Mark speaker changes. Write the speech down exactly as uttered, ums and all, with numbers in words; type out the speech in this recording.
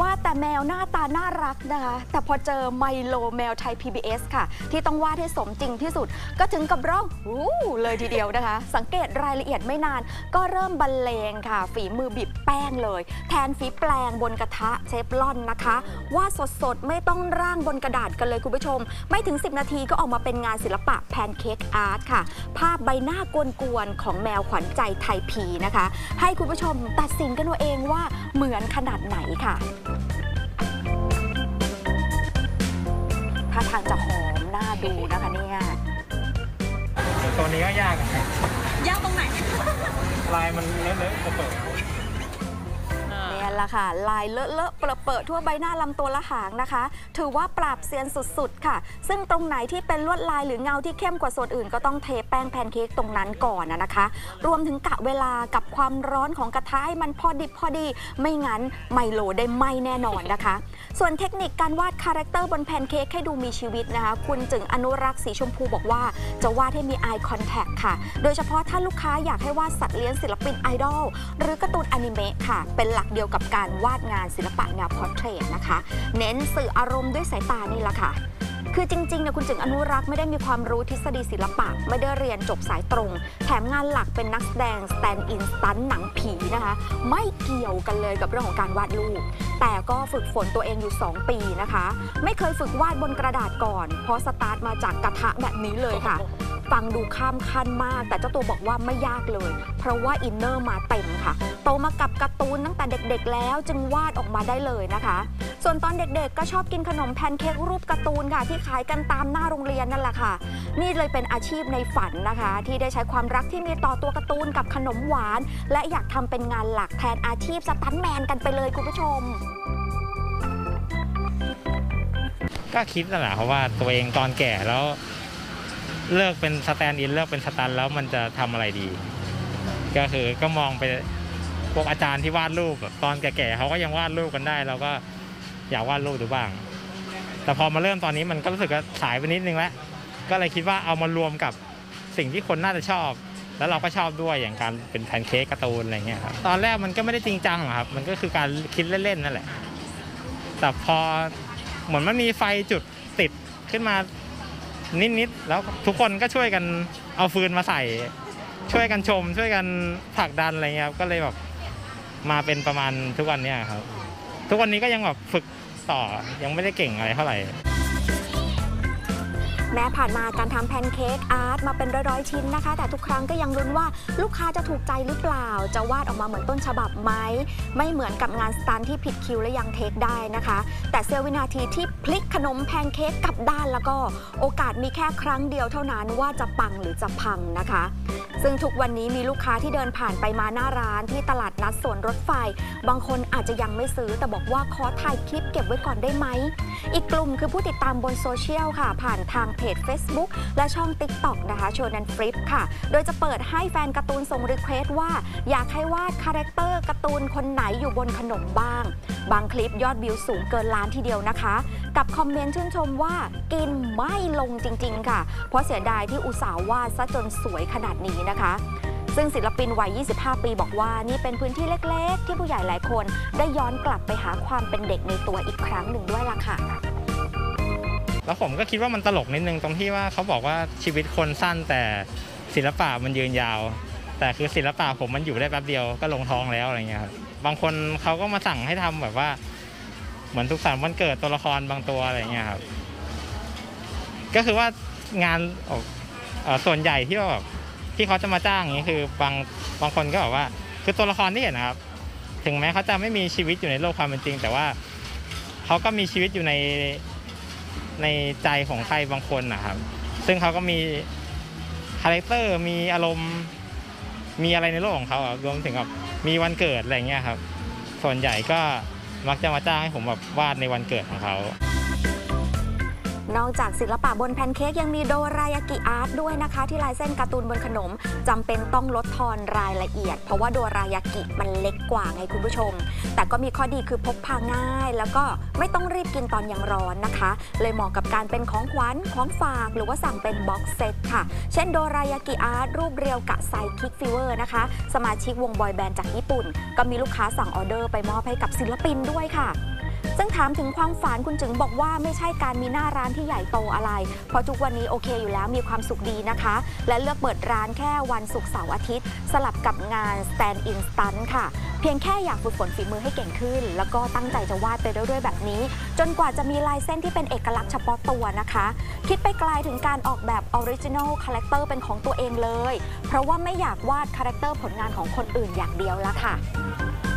Speaker 1: ว่าแต่แมวหน้าตาน่ารักนะคะแต่พอเจอไมโลแมวไทย พี บี เอส ค่ะที่ต้องวาดให้สมจริงที่สุดก็ถึงกับร้องวู้เลยทีเดียวนะคะสังเกตรายละเอียดไม่นานก็เริ่มบรรเลงค่ะฝีมือบีบแป้งเลยแทนฝีแปลงบนกระทะเชฟลอนนะคะวาดสดๆไม่ต้องร่างบนกระดาษกันเลยคุณผู้ชมไม่ถึงสิบนาทีก็ออกมาเป็นงานศิลปะแพนเค้กอาร์ตค่ะภาพใบหน้ากวนๆของแมวขวัญใจไทยพีนะคะให้คุณผู้ชมตัดสินกันเอาเองว่าเหมือนขนาดไหนค่ะท่าทางจะหอมน่าดูนะคะเนี่ย
Speaker 2: ตัวนี้ก็ยาก
Speaker 1: ยากตรงไหน
Speaker 2: ลายมันเลอะๆเปิด
Speaker 1: นี่แหละค่ะลายเลอะๆเปรอะๆทั่วใบหน้าลำตัวและหางนะคะถือว่าปราบเซียนสุดๆค่ะซึ่งตรงไหนที่เป็นลวดลายหรือเงาที่เข้มกว่าส่วนอื่นก็ต้องเทแป้งแพนเค้กตรงนั้นก่อนนะคะรวมถึงกะเวลากับความร้อนของกระทะให้มันพอดิบพอดีไม่งั้นไมโลได้ไหม้แน่นอนนะคะส่วนเทคนิคการวาดคาแรคเตอร์บนแพนเค้กให้ดูมีชีวิตนะคะคุณจึงอนุรักษ์สีชมพูบอกว่าจะวาดให้มี eye contact ค่ะโดยเฉพาะถ้าลูกค้าอยากให้วาดสัตว์เลี้ยงศิลปินไอดอลหรือการ์ตูนอนิเมะค่ะเป็นหลักเดียวกับการวาดงานศิลปะแนวพอร์เทรตนะคะเน้นสื่ออารมณ์ด้วยสายตานี่แหละค่ะคือจริงๆเนี่ยคุณจึงอนุรักษ์ไม่ได้มีความรู้ทฤษฎีศิลปะไม่ได้เรียนจบสายตรงแถมงานหลักเป็นนักแสดงสแตนด์อินสตันหนังผีนะคะไม่เกี่ยวกันเลยกับเรื่องของการวาดรูปแต่ก็ฝึกฝนตัวเองอยู่สองปีนะคะไม่เคยฝึกวาดบนกระดาษก่อนเพราะสตาร์ทมาจากกระทะแบบนี้เลยค่ะฟังดูข้ามขั้นมากแต่เจ้าตัวบอกว่าไม่ยากเลยเพราะว่าอินเนอร์มาเต็มค่ะโตมากับการ์ตูนตั้งแต่เด็กๆแล้วจึงวาดออกมาได้เลยนะคะส่วนตอนเด็กๆก็ชอบกินขนมแพนเค้กรูปการ์ตูนค่ะที่ขายกันตามหน้าโรงเรียนนั่นแหละค่ะนี่เลยเป็นอาชีพในฝันนะคะที่ได้ใช้ความรักที่มีต่อตัวการ์ตูนกับขนมหวานและอยากทำเป็นงานหลักแทนอาชีพสตันท์แมนกันไปเลยคุณผู้ชม
Speaker 2: ก็คิดนั่นแหละเพราะว่าตัวเองตอนแก่แล้วเลิกเป็นสแตนด์อินเลิกเป็นสตันแล้วมันจะทำอะไรดีก็คือก็มองไปพวกอาจารย์ที่วาดรูปแบบตอนแก่ๆเขาก็ยังวาดรูปกันได้เราก็อยากวาดรูปดูบ้างแต่พอมาเริ่มตอนนี้มันก็รู้สึกว่าสายไปนิดนึงแล้วก็เลยคิดว่าเอามารวมกับสิ่งที่คนน่าจะชอบแล้วเราก็ชอบด้วยอย่างการเป็นแพนเค้กการ์ตูนอะไรเงี้ยครับตอนแรกมันก็ไม่ได้จริงจังหรอกครับมันก็คือการคิดเล่นๆนั่นแหละแต่พอเหมือนมันมีไฟจุดติดขึ้นมานิดๆแล้วทุกคนก็ช่วยกันเอาฟืนมาใส่ช่วยกันชมช่วยกันผลักดันอะไรเงี้ยครับก็เลยแบบมาเป็นประมาณทุกวันนี้ครับทุกวันนี้ก็ยังแบบฝึกต่อยังไม่ได้เก่งอะไรเท่าไหร่
Speaker 1: แม้ผ่านมาการทำแพนเค้กอาร์ตมาเป็นร้อยๆชิ้นนะคะแต่ทุกครั้งก็ยังลุ้นว่าลูกค้าจะถูกใจหรือเปล่าจะวาดออกมาเหมือนต้นฉบับไหมไม่เหมือนกับงานสตันที่ผิดคิวและยังเทคได้นะคะแต่เสี้ยววินาทีที่พลิกขนมแพนเค้กกลับด้านแล้วก็โอกาสมีแค่ครั้งเดียวเท่านั้นว่าจะปังหรือจะพังนะคะซึ่งทุกวันนี้มีลูกค้าที่เดินผ่านไปมาหน้าร้านที่ตลาดนัดสวนรถไฟบางคนอาจจะยังไม่ซื้อแต่บอกว่าขอถ่ายคลิปเก็บไว้ก่อนได้ไหมอีกกลุ่มคือผู้ติดตามบนโซเชียลค่ะผ่านทางเพจ Facebook และช่อง ติ๊กต็อก นะคะโชนันฟลิปค่ะโดยจะเปิดให้แฟนการ์ตูนส่งรีเควสต์ว่าอยากให้วาดคาแรคเตอร์การ์ตูนคนไหนอยู่บนขนมบ้างบางคลิปยอดวิวสูงเกินล้านทีเดียวนะคะกับคอมเมนต์ชื่นชมว่ากินไม่ลงจริงๆค่ะเพราะเสียดายที่อุตส่าห์วาดซะจนสวยขนาดนี้นะคะซึ่งศิลปินวัยยี่สิบห้าปีบอกว่านี่เป็นพื้นที่เล็กๆที่ผู้ใหญ่หลายคนได้ย้อนกลับไปหาความเป็นเด็กในตัวอีกครั้งหนึ่งด้วยล่ะค่ะ
Speaker 2: แล้วผมก็คิดว่ามันตลกนิดนึงตรงที่ว่าเขาบอกว่าชีวิตคนสั้นแต่ศิลปะมันยืนยาวแต่คือศิลปะผมมันอยู่ได้แป๊บเดียวก็ลงท้องแล้วอะไรเงี้ยครับบางคนเขาก็มาสั่งให้ทำแบบว่าเหมือนทุกสันวันเกิดตัวละครบางตัวอะไรเงี้ยครับก็คือว่างานส่วนใหญ่ที่แบบที่เขาจะมาจ้างอย่างนี้คือบางบางคนก็บอกว่าคือตัวละครที่เห็นนะครับถึงแม้เขาจะไม่มีชีวิตอยู่ในโลกความเป็นจริงแต่ว่าเขาก็มีชีวิตอยู่ในในใจของใครบางคนนะครับซึ่งเขาก็มีคาแรคเตอร์มีอารมณ์มีอะไรในโลกของเขารวมถึงกับมีวันเกิดอะไรเงี้ยครับส่วนใหญ่ก็มักจะมาจ้างให้ผมแบบวาดในวันเกิดของเขา
Speaker 1: นอกจากศิลปะบนแพนเค้กยังมีโดรายากิอาร์ตด้วยนะคะที่ลายเส้นการ์ตูนบนขนมจำเป็นต้องลดทอนรายละเอียดเพราะว่าโดรายากิมันเล็กกว่าไงคุณผู้ชมแต่ก็มีข้อดีคือพกพาง่ายแล้วก็ไม่ต้องรีบกินตอนยังร้อนนะคะเลยเหมาะกับการเป็นของขวัญของฝากหรือว่าสั่งเป็นบ็อกเซตค่ะเช่นโดรายากิอาร์ตรูปเรียวกะไซคิกฟีเวอร์นะคะสมาชิกวงบอยแบนด์จากญี่ปุ่นก็มีลูกค้าสั่งออเดอร์ไปมอบให้กับศิลปินด้วยค่ะซึ่งถามถึงความฝันคุณจึงบอกว่าไม่ใช่การมีหน้าร้านที่ใหญ่โตอะไร เพราะทุกวันนี้โอเคอยู่แล้วมีความสุขดีนะคะ และเลือกเปิดร้านแค่วันศุกร์เสาร์อาทิตย์สลับกับงาน stand in stunt ค่ะเพียงแค่อยากฝึกฝนฝีมือให้เก่งขึ้นแล้วก็ตั้งใจจะวาดไปเรื่อยๆแบบนี้จนกว่าจะมีลายเส้นที่เป็นเอกลักษณ์เฉพาะตัวนะคะคิดไปไกลถึงการออกแบบ original character เป็นของตัวเองเลยเพราะว่าไม่อยากวาดคาแรคเตอร์ผลงานของคนอื่นอย่างเดียวละค่ะ